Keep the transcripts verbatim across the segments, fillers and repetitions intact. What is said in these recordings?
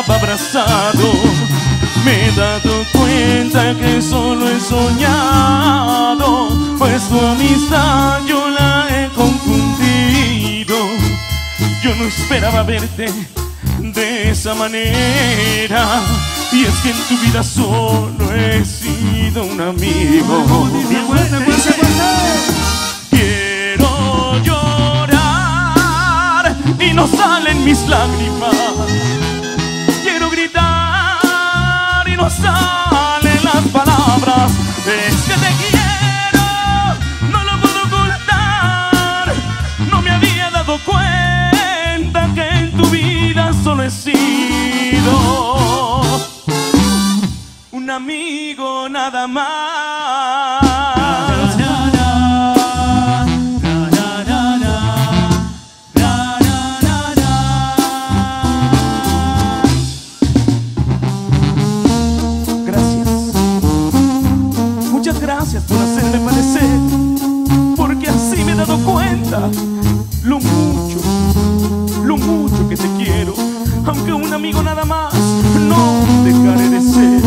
estaba abrazado. Me he dado cuenta que solo he soñado, pues tu amistad yo la he confundido. Yo no esperaba verte de esa manera, y es que en tu vida solo he sido un amigo. Quiero llorar y no salen mis lágrimas. Quiero gritar y no salen las palabras. Es que te quiero, no lo puedo ocultar. No me había dado cuenta que en tu vida solo he sido un amigo nada más. Gracias por hacerme padecer, porque así me he dado cuenta lo mucho, lo mucho que te quiero. Aunque un amigo nada más, no dejaré de ser.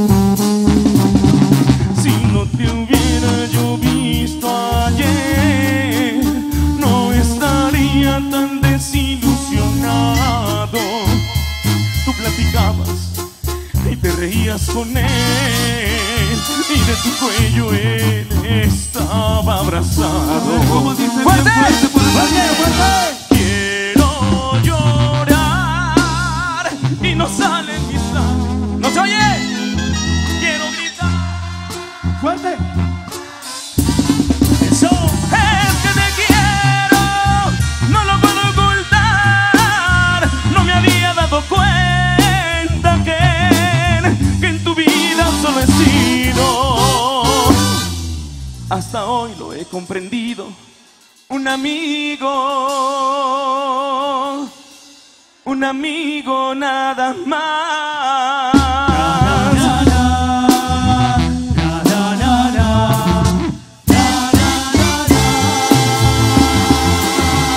Si no te hubiera yo visto ayer, no estaría tan desilusionado. Tú platicabas y te reías con él, y de tu cuello él estaba abrazado. ¡Fuerte! ¡Fuerte, fuerte, fuerte! Quiero llorar y no salen mis lágrimas. ¿No se oye? Quiero gritar. ¡Fuerte! ¡Eso! Es que te quiero, no lo puedo ocultar. No me había dado cuenta que, que en tu vida solo he sido, hasta hoy lo he comprendido, un amigo, un amigo nada más.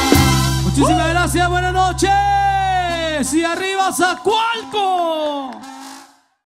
Muchísimas gracias, buenas noches y arriba Zacualco.